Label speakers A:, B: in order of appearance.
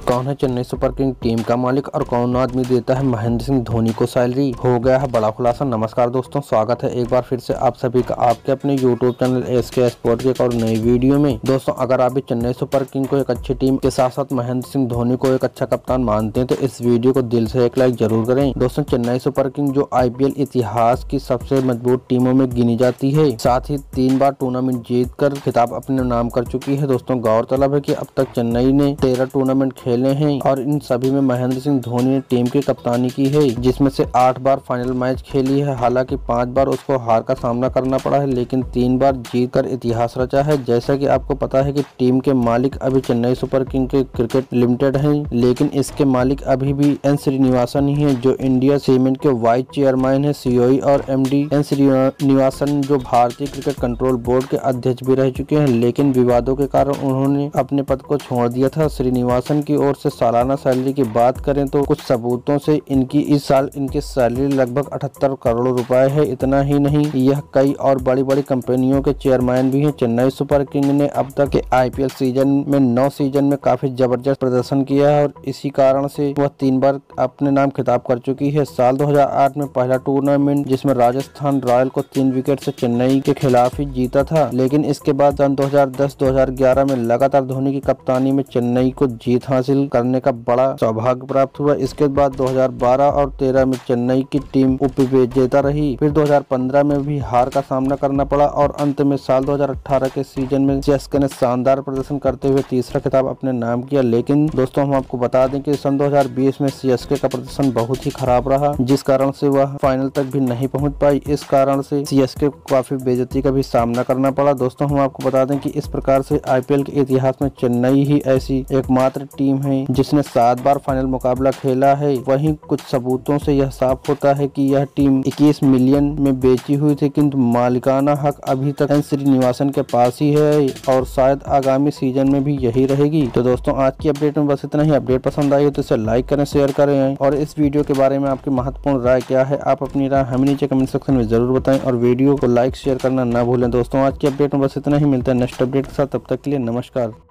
A: कौन है Chennai super king team का मालिक और कौन आदमी देता है महेंद्र सिंह धोनी को सैलरी, हो गया है बड़ा खुलासा। नमस्कार दोस्तों, स्वागत है एक बार फिर से आप सभी का आपके अपने यूट्यूब चैनल एसके स्पोर्ट के एक और नई वीडियो में। दोस्तों, अगर आप भी चेन्नई सुपर किंग को एक अच्छी टीम के साथ साथ महेंद्र सिंह धोनी को एक अच्छा कप्तान मानते हैं तो इस वीडियो को दिल से एक लाइक जरूर करें। दोस्तों, चेन्नई सुपर किंग जो IPL इतिहास की सबसे मजबूत टीमों में गिनी जाती है, साथ ही 3 बार टूर्नामेंट जीतकर खिताब अपने नाम कर चुकी है। दोस्तों, गौरतलब है कि अब तक चेन्नई ने 13 टूर्नामेंट खेले हैं और इन सभी में महेंद्र सिंह धोनी ने टीम की कप्तानी की है, जिसमें से 8 बार फाइनल मैच खेली है। हालांकि 5 बार उसको हार का सामना करना पड़ा है, लेकिन 3 बार जीतकर इतिहास रचा है। जैसा कि आपको पता है कि टीम के मालिक अभी चेन्नई सुपर किंग के क्रिकेट लिमिटेड हैं, लेकिन इसके मालिक अभी भी एन श्रीनिवासन ही है, जो इंडिया सीमेंट के वाइस चेयरमैन है। COE और MD एन श्रीनिवासन जो भारतीय क्रिकेट कंट्रोल बोर्ड के अध्यक्ष भी रह चुके हैं, लेकिन विवादों के कारण उन्होंने अपने पद को छोड़ दिया था। श्रीनिवासन की ओर से सालाना सैलरी की बात करें तो कुछ सबूतों से इनकी इस साल इनकी सैलरी लगभग 78 करोड़ रुपए है। इतना ही नहीं, यह कई और बड़ी बड़ी कंपनियों के चेयरमैन भी हैं। चेन्नई सुपर किंग ने अब तक के IPL सीजन में 9 सीजन में काफी जबरदस्त प्रदर्शन किया है और इसी कारण से वह 3 बार अपने नाम खिताब कर चुकी है। साल 2008 में पहला टूर्नामेंट जिसमें राजस्थान रॉयल को 3 विकेट से चेन्नई के खिलाफ ही जीता था, लेकिन इसके बाद सन 2010-2011 में लगातार धोनी की कप्तानी में चेन्नई को जीत हासिल करने का बड़ा सौभाग्य प्राप्त हुआ। इसके बाद 2012 और 13 में चेन्नई की टीम उपविजेता रही। फिर 2015 में भी हार का सामना करना पड़ा और अंत में साल 2018 के सीजन में CSK ने शानदार प्रदर्शन करते हुए तीसरा खिताब अपने नाम किया। लेकिन दोस्तों, हम आपको बता दें कि सन 2020 में CSK का प्रदर्शन बहुत ही खराब रहा, जिस कारण से वह फाइनल तक भी नहीं पहुंच पाई। इस कारण से CSK को काफी बेइज्जती का भी सामना करना पड़ा। दोस्तों, हम आपको बता दें कि इस प्रकार से IPL के इतिहास में चेन्नई ही ऐसी एकमात्र टीम है जिसने 7 बार फाइनल मुकाबला खेला है। वहीं कुछ सबूतों से यह साफ होता है कि यह टीम 21 मिलियन में बेची हुई थी, किंतु मालिकाना हक अभी तक एन श्रीनिवासन के पास ही है और शायद आगामी सीजन में भी यही रहेगी। तो दोस्तों, आज की अपडेट में बस इतना ही। अपडेट पसंद आई हो तो इसे लाइक करें, शेयर करें और इस वीडियो के बारे में आपकी महत्वपूर्ण राय क्या है, आप अपनी राय हमें नीचे कमेंट सेक्शन में जरूर बताएं और वीडियो को लाइक शेयर करना ना भूलें। दोस्तों, आज की अपडेट में बस इतना ही। मिलता है नेक्स्ट अपडेट के साथ, तब तक के लिए नमस्कार।